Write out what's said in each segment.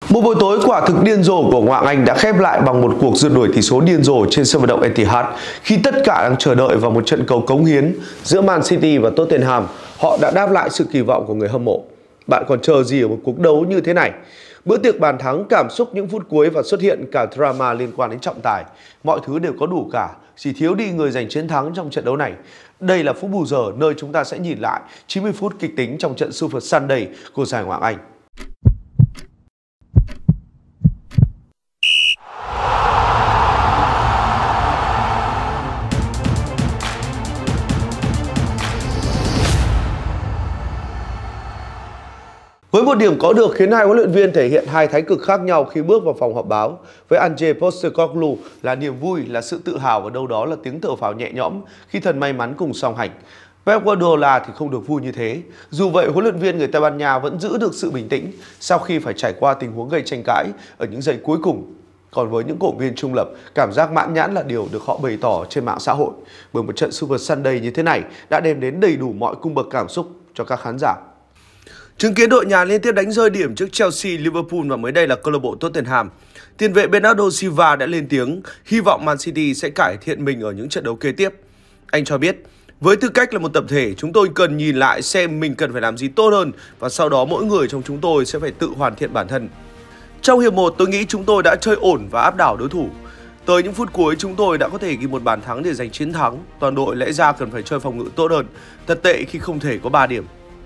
Một buổi tối quả thực điên rồ của Ngoại hạng Anh đã khép lại bằng một cuộc rượt đuổi tỷ số điên rồ trên sân vận động Etihad khi tất cả đang chờ đợi vào một trận cầu cống hiến giữa Man City và Tottenham. Họ đã đáp lại sự kỳ vọng của người hâm mộ. Bạn còn chờ gì ở một cuộc đấu như thế này? Bữa tiệc bàn thắng, cảm xúc những phút cuối và xuất hiện cả drama liên quan đến trọng tài. Mọi thứ đều có đủ cả, chỉ thiếu đi người giành chiến thắng trong trận đấu này. Đây là phút bù giờ nơi chúng ta sẽ nhìn lại 90 phút kịch tính trong trận Super Sunday của giải Ngoại hạng Anh. Với một điểm có được khiến hai huấn luyện viên thể hiện hai thái cực khác nhau khi bước vào phòng họp báo. Với Ange Postecoglou là niềm vui, là sự tự hào và đâu đó là tiếng thở phào nhẹ nhõm khi thần may mắn cùng song hành. Pep Guardiola thì không được vui như thế. Dù vậy, huấn luyện viên người Tây Ban Nha vẫn giữ được sự bình tĩnh sau khi phải trải qua tình huống gây tranh cãi ở những giây cuối cùng. Còn với những cổ động viên trung lập, cảm giác mãn nhãn là điều được họ bày tỏ trên mạng xã hội. Bởi một trận Super Sunday như thế này đã đem đến đầy đủ mọi cung bậc cảm xúc cho các khán giả. Chứng kiến đội nhà liên tiếp đánh rơi điểm trước Chelsea, Liverpool và mới đây là câu lạc bộ Tottenham, tiền vệ Bernardo Silva đã lên tiếng hy vọng Man City sẽ cải thiện mình ở những trận đấu kế tiếp. Anh cho biết, với tư cách là một tập thể, chúng tôi cần nhìn lại xem mình cần phải làm gì tốt hơn và sau đó mỗi người trong chúng tôi sẽ phải tự hoàn thiện bản thân. Trong hiệp 1, tôi nghĩ chúng tôi đã chơi ổn và áp đảo đối thủ. Tới những phút cuối, chúng tôi đã có thể ghi một bàn thắng để giành chiến thắng. Toàn đội lẽ ra cần phải chơi phòng ngự tốt hơn. Thật tệ khi không thể có 3 điểm.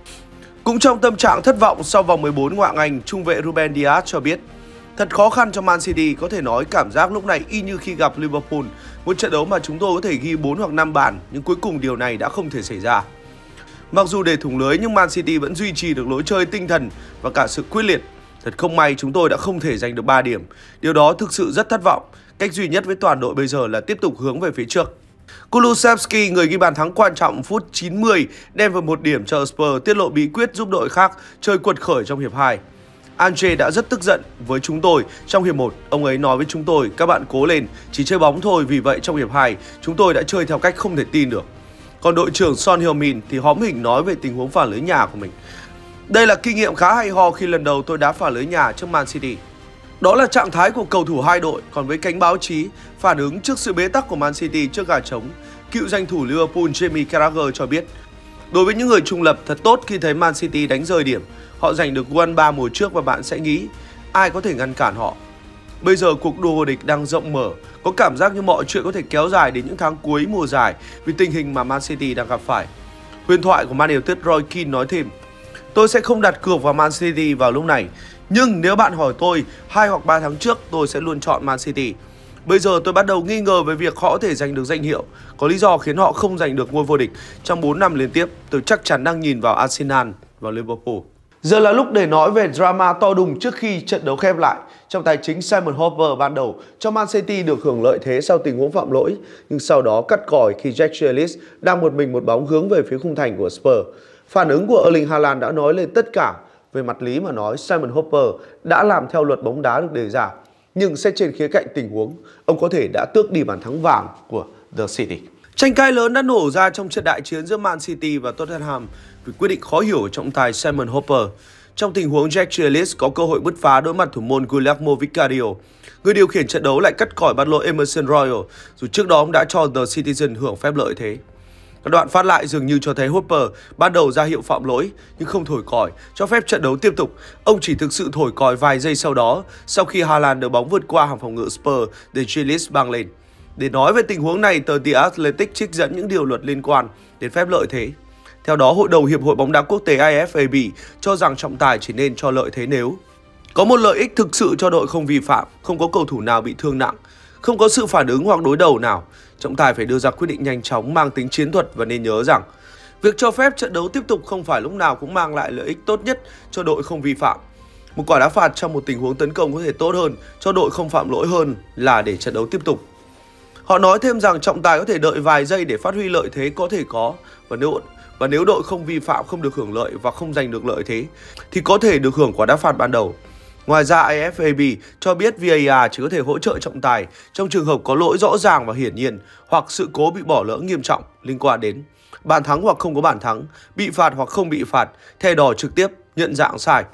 Cũng trong tâm trạng thất vọng sau vòng 14 Ngoại hạng Anh, trung vệ Ruben Dias cho biết thật khó khăn cho Man City, có thể nói cảm giác lúc này y như khi gặp Liverpool, một trận đấu mà chúng tôi có thể ghi 4 hoặc 5 bàn, nhưng cuối cùng điều này đã không thể xảy ra. Mặc dù để thủng lưới nhưng Man City vẫn duy trì được lối chơi tinh thần và cả sự quyết liệt. Thật không may chúng tôi đã không thể giành được 3 điểm. Điều đó thực sự rất thất vọng. Cách duy nhất với toàn đội bây giờ là tiếp tục hướng về phía trước. Kulusevski, người ghi bàn thắng quan trọng phút 90, đem về 1 điểm cho Spurs, tiết lộ bí quyết giúp đội khác chơi quật khởi trong hiệp 2. Ange đã rất tức giận với chúng tôi trong hiệp 1. Ông ấy nói với chúng tôi, các bạn cố lên, chỉ chơi bóng thôi, vì vậy trong hiệp 2, chúng tôi đã chơi theo cách không thể tin được. Còn đội trưởng Son Heung-min thì hóm hỉnh nói về tình huống phá lưới nhà của mình. Đây là kinh nghiệm khá hay ho khi lần đầu tôi đá phá lưới nhà trước Man City. Đó là trạng thái của cầu thủ hai đội. Còn với cánh báo chí, phản ứng trước sự bế tắc của Man City trước gà trống, cựu danh thủ Liverpool Jamie Carragher cho biết, đối với những người trung lập, thật tốt khi thấy Man City đánh rơi điểm. Họ giành được gol 3 mùa trước và bạn sẽ nghĩ ai có thể ngăn cản họ. Bây giờ cuộc đua vô địch đang rộng mở, có cảm giác như mọi chuyện có thể kéo dài đến những tháng cuối mùa giải vì tình hình mà Man City đang gặp phải. Huyền thoại của Man United Roy Keane nói thêm, tôi sẽ không đặt cược vào Man City vào lúc này. Nhưng nếu bạn hỏi tôi 2 hoặc 3 tháng trước, tôi sẽ luôn chọn Man City. Bây giờ tôi bắt đầu nghi ngờ về việc họ có thể giành được danh hiệu. Có lý do khiến họ không giành được ngôi vô địch trong 4 năm liên tiếp. Tôi chắc chắn đang nhìn vào Arsenal và Liverpool. Giờ là lúc để nói về drama to đùng trước khi trận đấu khép lại. Trọng tài chính Simon Hopper ban đầu cho Man City được hưởng lợi thế sau tình huống phạm lỗi, nhưng sau đó cắt còi khi Jack Grealish đang một mình một bóng hướng về phía khung thành của Spurs. Phản ứng của Erling Haaland đã nói lên tất cả. Về mặt lý mà nói, Simon Hopper đã làm theo luật bóng đá được đề ra. Nhưng xét trên khía cạnh tình huống, ông có thể đã tước đi bàn thắng vàng của The City. Tranh cãi lớn đã nổ ra trong trận đại chiến giữa Man City và Tottenham vì quyết định khó hiểu của trọng tài Simon Hopper. Trong tình huống Jack Grealish có cơ hội bứt phá đối mặt thủ môn Guillermo Vicario, người điều khiển trận đấu lại cắt còi bắt lỗi Emerson Royal, dù trước đó ông đã cho The Citizen hưởng phép lợi thế. Các đoạn phát lại dường như cho thấy Hopper ban đầu ra hiệu phạm lỗi nhưng không thổi còi, cho phép trận đấu tiếp tục. Ông chỉ thực sự thổi còi vài giây sau đó, sau khi Haaland đưa bóng vượt qua hàng phòng ngự Spurs để Grealish băng lên. Để nói về tình huống này, tờ The Athletic trích dẫn những điều luật liên quan đến phép lợi thế. Theo đó, Hội đồng Hiệp hội bóng đá quốc tế IFAB cho rằng trọng tài chỉ nên cho lợi thế nếu có một lợi ích thực sự cho đội không vi phạm, không có cầu thủ nào bị thương nặng, không có sự phản ứng hoặc đối đầu nào. Trọng tài phải đưa ra quyết định nhanh chóng mang tính chiến thuật và nên nhớ rằng việc cho phép trận đấu tiếp tục không phải lúc nào cũng mang lại lợi ích tốt nhất cho đội không vi phạm. Một quả đá phạt trong một tình huống tấn công có thể tốt hơn cho đội không phạm lỗi hơn là để trận đấu tiếp tục. Họ nói thêm rằng trọng tài có thể đợi vài giây để phát huy lợi thế có thể có, và nếu đội không vi phạm không được hưởng lợi và không giành được lợi thế thì có thể được hưởng quả đá phạt ban đầu. Ngoài ra, IFAB cho biết VAR chỉ có thể hỗ trợ trọng tài trong trường hợp có lỗi rõ ràng và hiển nhiên hoặc sự cố bị bỏ lỡ nghiêm trọng liên quan đến bàn thắng hoặc không có bàn thắng, bị phạt hoặc không bị phạt, thẻ đỏ trực tiếp, nhận dạng sai.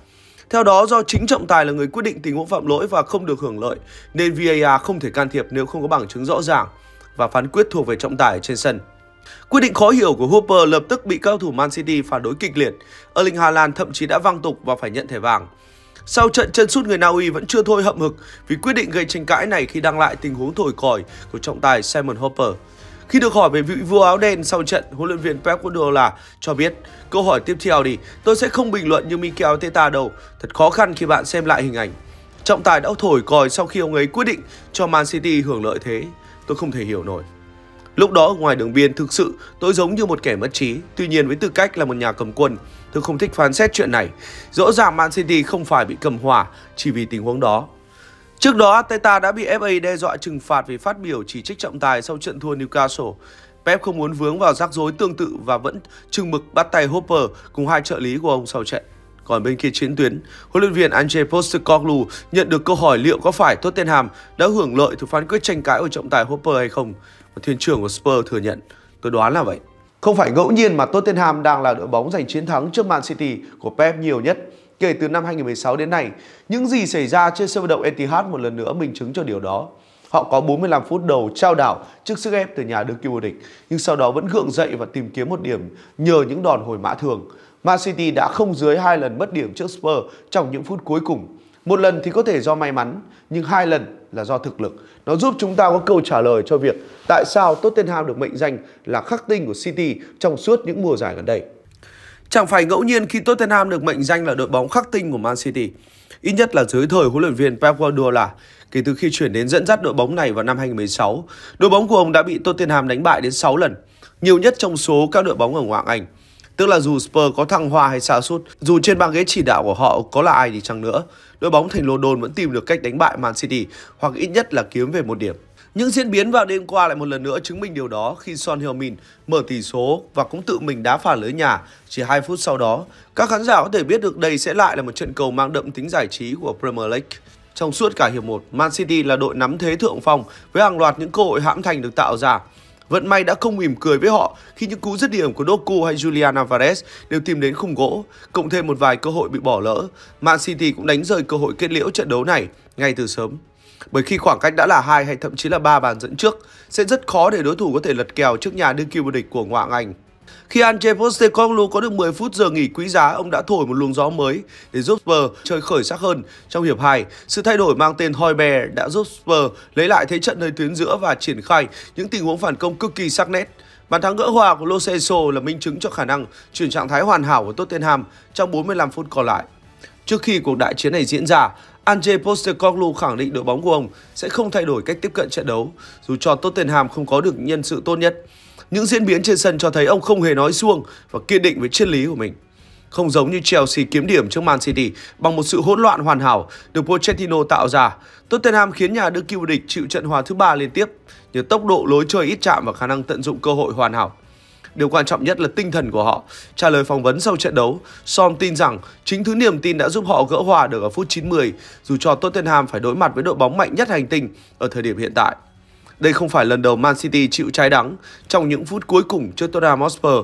Theo đó, do chính trọng tài là người quyết định tình huống phạm lỗi và không được hưởng lợi, nên VAR không thể can thiệp nếu không có bằng chứng rõ ràng và phán quyết thuộc về trọng tài trên sân. Quyết định khó hiểu của Hooper lập tức bị cao thủ Man City phản đối kịch liệt. Erling Haaland thậm chí đã văng tục và phải nhận thẻ vàng. Sau trận, chân sút người Na Uy vẫn chưa thôi hậm hực vì quyết định gây tranh cãi này khi đăng lại tình huống thổi còi của trọng tài Simon Hooper. Khi được hỏi về vị vua áo đen sau trận, huấn luyện viên Pep Guardiola cho biết: "Câu hỏi tiếp theo đi, tôi sẽ không bình luận như Mikel Arteta đâu. Thật khó khăn khi bạn xem lại hình ảnh. Trọng tài đã thổi còi sau khi ông ấy quyết định cho Man City hưởng lợi thế. Tôi không thể hiểu nổi." Lúc đó ngoài đường biên, thực sự tôi giống như một kẻ mất trí. Tuy nhiên với tư cách là một nhà cầm quân, tôi không thích phán xét chuyện này. Rõ ràng Man City không phải bị cầm hòa chỉ vì tình huống đó. Trước đó, Arteta đã bị FA đe dọa trừng phạt vì phát biểu chỉ trích trọng tài sau trận thua Newcastle. Pep không muốn vướng vào rắc rối tương tự và vẫn chừng mực bắt tay Hooper cùng hai trợ lý của ông sau trận. Còn bên kia chiến tuyến, huấn luyện viên Ange Postecoglou nhận được câu hỏi liệu có phải Tottenham đã hưởng lợi từ phán quyết tranh cãi của trọng tài Hooper hay không. Và thuyền trưởng của Spurs thừa nhận: "Tôi đoán là vậy." Không phải ngẫu nhiên mà Tottenham đang là đội bóng giành chiến thắng trước Man City của Pep nhiều nhất kể từ năm 2016 đến nay. Những gì xảy ra trên sân vận động Etihad một lần nữa minh chứng cho điều đó. Họ có 45 phút đầu chao đảo trước sức ép từ nhà đương kim vô địch, nhưng sau đó vẫn gượng dậy và tìm kiếm một điểm nhờ những đòn hồi mã thường. Man City đã không dưới 2 lần mất điểm trước Spurs trong những phút cuối cùng. Một lần thì có thể do may mắn, nhưng 2 lần là do thực lực. Nó giúp chúng ta có câu trả lời cho việc tại sao Tottenham được mệnh danh là khắc tinh của City trong suốt những mùa giải gần đây. Chẳng phải ngẫu nhiên khi Tottenham được mệnh danh là đội bóng khắc tinh của Man City. Ít nhất là dưới thời huấn luyện viên Pep Guardiola, kể từ khi chuyển đến dẫn dắt đội bóng này vào năm 2016, đội bóng của ông đã bị Tottenham đánh bại đến 6 lần, nhiều nhất trong số các đội bóng ở ngoại hạng Anh. Tức là dù Spurs có thăng hoa hay sa sút, dù trên băng ghế chỉ đạo của họ có là ai đi chăng nữa, đội bóng thành London vẫn tìm được cách đánh bại Man City hoặc ít nhất là kiếm về một điểm. Những diễn biến vào đêm qua lại một lần nữa chứng minh điều đó khi Son Heung-min mở tỷ số và cũng tự mình đá phá lưới nhà chỉ 2 phút sau đó. Các khán giả có thể biết được đây sẽ lại là một trận cầu mang đậm tính giải trí của Premier League. Trong suốt cả hiệp 1, Man City là đội nắm thế thượng phong với hàng loạt những cơ hội hãm thành được tạo ra. Vận may đã không mỉm cười với họ khi những cú dứt điểm của Doku hay Julian Alvarez đều tìm đến khung gỗ, cộng thêm một vài cơ hội bị bỏ lỡ. Man City cũng đánh rơi cơ hội kết liễu trận đấu này ngay từ sớm. Bởi khi khoảng cách đã là 2 hay thậm chí là 3 bàn dẫn trước, sẽ rất khó để đối thủ có thể lật kèo trước nhà đương kim vô địch của Ngoại hạng Anh. Khi Ange Postecoglou có được 10 phút giờ nghỉ quý giá, ông đã thổi một luồng gió mới để giúp Spurs chơi khởi sắc hơn trong hiệp 2. Sự thay đổi mang tên Højbjerg đã giúp Spurs lấy lại thế trận nơi tuyến giữa và triển khai những tình huống phản công cực kỳ sắc nét. Bàn thắng gỡ hòa của Lo Celso là minh chứng cho khả năng chuyển trạng thái hoàn hảo của Tottenham trong 45 phút còn lại. Trước khi cuộc đại chiến này diễn ra, Ange Postecoglou khẳng định đội bóng của ông sẽ không thay đổi cách tiếp cận trận đấu, dù cho Tottenham không có được nhân sự tốt nhất. Những diễn biến trên sân cho thấy ông không hề nói suông và kiên định với triết lý của mình. Không giống như Chelsea kiếm điểm trước Man City bằng một sự hỗn loạn hoàn hảo được Pochettino tạo ra, Tottenham khiến nhà đương kim vô địch chịu trận hòa thứ 3 liên tiếp nhờ tốc độ lối chơi ít chạm và khả năng tận dụng cơ hội hoàn hảo. Điều quan trọng nhất là tinh thần của họ. Trả lời phỏng vấn sau trận đấu, Son tin rằng chính thứ niềm tin đã giúp họ gỡ hòa được ở phút 90, dù cho Tottenham phải đối mặt với đội bóng mạnh nhất hành tinh ở thời điểm hiện tại. Đây không phải lần đầu Man City chịu trái đắng trong những phút cuối cùng trước Tottenham Hotspur.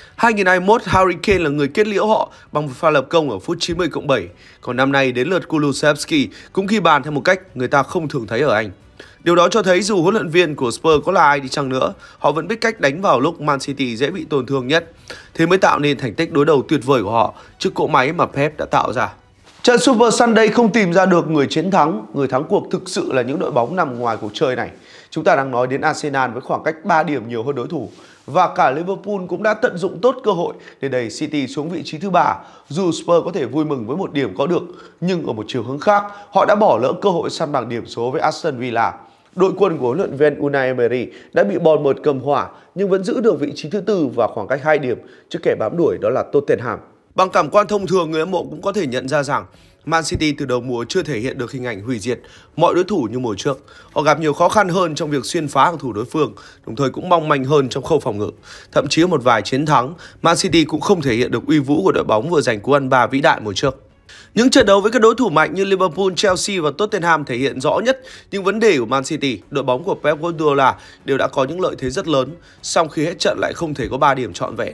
2021, Harry Kane là người kết liễu họ bằng một pha lập công ở phút 90+7. Còn năm nay đến lượt Kulusevski cũng ghi bàn theo một cách người ta không thường thấy ở Anh. Điều đó cho thấy dù huấn luyện viên của Spurs có là ai đi chăng nữa, họ vẫn biết cách đánh vào lúc Man City dễ bị tổn thương nhất. Thế mới tạo nên thành tích đối đầu tuyệt vời của họ trước cỗ máy mà Pep đã tạo ra. Trận Super Sunday không tìm ra được người chiến thắng, người thắng cuộc thực sự là những đội bóng nằm ngoài cuộc chơi này. Chúng ta đang nói đến Arsenal với khoảng cách 3 điểm nhiều hơn đối thủ. Và cả Liverpool cũng đã tận dụng tốt cơ hội để đẩy City xuống vị trí thứ 3. Dù Spurs có thể vui mừng với một điểm có được, nhưng ở một chiều hướng khác, họ đã bỏ lỡ cơ hội săn bằng điểm số với Aston Villa. Đội quân của huấn luyện viên Unai Emery đã bị Bournemouth cầm hỏa nhưng vẫn giữ được vị trí thứ 4 và khoảng cách 2 điểm trước kẻ bám đuổi đó là Tottenham. Bằng cảm quan thông thường, người hâm mộ cũng có thể nhận ra rằng Man City từ đầu mùa chưa thể hiện được hình ảnh hủy diệt mọi đối thủ như mùa trước. Họ gặp nhiều khó khăn hơn trong việc xuyên phá hàng thủ đối phương, đồng thời cũng mong manh hơn trong khâu phòng ngự. Thậm chí ở một vài chiến thắng, Man City cũng không thể hiện được uy vũ của đội bóng vừa giành cú ăn ba vĩ đại mùa trước. Những trận đấu với các đối thủ mạnh như Liverpool, Chelsea và Tottenham thể hiện rõ nhất những vấn đề của Man City. Đội bóng của Pep Guardiola đều đã có những lợi thế rất lớn, song khi hết trận lại không thể có 3 điểm trọn vẹn.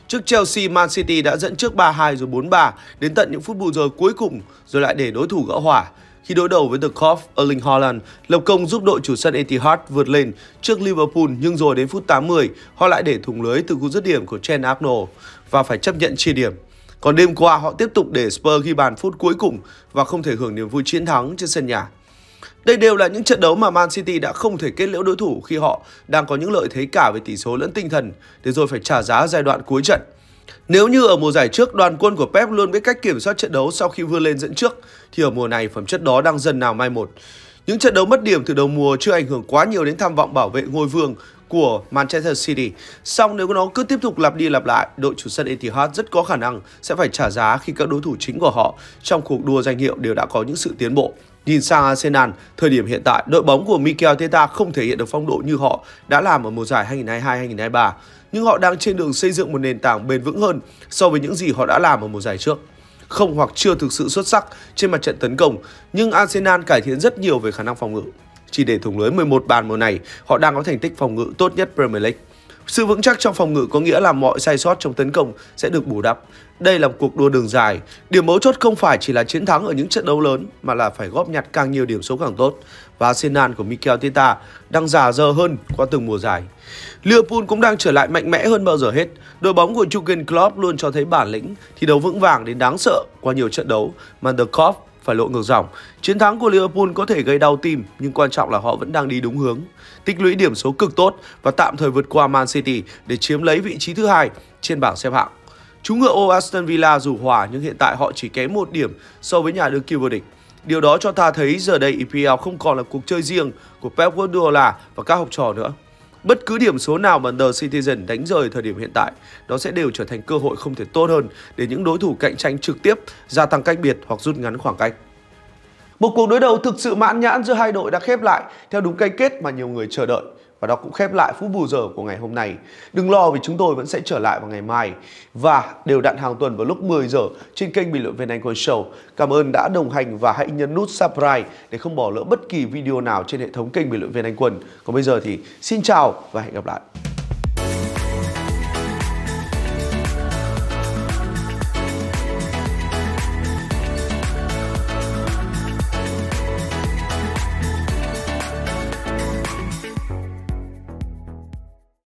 Trước Chelsea, Man City đã dẫn trước 3-2 rồi 4-3 đến tận những phút bù giờ cuối cùng rồi lại để đối thủ gỡ hòa. Khi đối đầu với The Cop, Erling Haaland lập công giúp đội chủ sân Etihad vượt lên trước Liverpool, nhưng rồi đến phút 80 họ lại để thủng lưới từ cú dứt điểm của Trent Arnold và phải chấp nhận chia điểm. Còn đêm qua họ tiếp tục để Spurs ghi bàn phút cuối cùng và không thể hưởng niềm vui chiến thắng trên sân nhà. Đây đều là những trận đấu mà Man City đã không thể kết liễu đối thủ khi họ đang có những lợi thế cả về tỷ số lẫn tinh thần để rồi phải trả giá giai đoạn cuối trận. Nếu như ở mùa giải trước đoàn quân của Pep luôn biết cách kiểm soát trận đấu sau khi vươn lên dẫn trước thì ở mùa này phẩm chất đó đang dần nào mai một. Những trận đấu mất điểm từ đầu mùa chưa ảnh hưởng quá nhiều đến tham vọng bảo vệ ngôi vương của Manchester City. Song nếu nó cứ tiếp tục lặp đi lặp lại, đội chủ sân Etihad rất có khả năng sẽ phải trả giá khi các đối thủ chính của họ trong cuộc đua danh hiệu đều đã có những sự tiến bộ. Nhìn sang Arsenal, thời điểm hiện tại, đội bóng của Mikel Arteta không thể hiện được phong độ như họ đã làm ở mùa giải 2022-2023, nhưng họ đang trên đường xây dựng một nền tảng bền vững hơn so với những gì họ đã làm ở mùa giải trước. Không hoặc chưa thực sự xuất sắc trên mặt trận tấn công, nhưng Arsenal cải thiện rất nhiều về khả năng phòng ngự. Chỉ để thủng lưới 11 bàn mùa này, họ đang có thành tích phòng ngự tốt nhất Premier League. Sự vững chắc trong phòng ngự có nghĩa là mọi sai sót trong tấn công sẽ được bù đắp. Đây là một cuộc đua đường dài. Điểm mấu chốt không phải chỉ là chiến thắng ở những trận đấu lớn mà là phải góp nhặt càng nhiều điểm số càng tốt. Và Arsenal của Mikel Arteta đang già dơ hơn qua từng mùa giải. Liverpool cũng đang trở lại mạnh mẽ hơn bao giờ hết. Đội bóng của Jurgen Klopp luôn cho thấy bản lĩnh, thi đấu vững vàng đến đáng sợ qua nhiều trận đấu mà The Cop phải lội ngược dòng. Chiến thắng của Liverpool có thể gây đau tim, nhưng quan trọng là họ vẫn đang đi đúng hướng, tích lũy điểm số cực tốt và tạm thời vượt qua Man City để chiếm lấy vị trí thứ hai trên bảng xếp hạng. Chú ngựa ô Aston Villa dù hòa nhưng hiện tại họ chỉ kém 1 điểm so với nhà đương kim vô địch. Điều đó cho ta thấy giờ đây EPL không còn là cuộc chơi riêng của Pep Guardiola và các học trò nữa. Bất cứ điểm số nào mà The Citizen đánh rơi thời điểm hiện tại, đó sẽ đều trở thành cơ hội không thể tốt hơn để những đối thủ cạnh tranh trực tiếp gia tăng cách biệt hoặc rút ngắn khoảng cách. Một cuộc đối đầu thực sự mãn nhãn giữa hai đội đã khép lại theo đúng cái kết mà nhiều người chờ đợi. Và đó cũng khép lại phút bù giờ của ngày hôm nay. Đừng lo vì chúng tôi vẫn sẽ trở lại vào ngày mai và đều đặn hàng tuần vào lúc 10 giờ trên kênh Bình luận viên Anh Quân Show. Cảm ơn đã đồng hành và hãy nhấn nút subscribe để không bỏ lỡ bất kỳ video nào trên hệ thống kênh Bình luận viên Anh Quân. Còn bây giờ thì xin chào và hẹn gặp lại.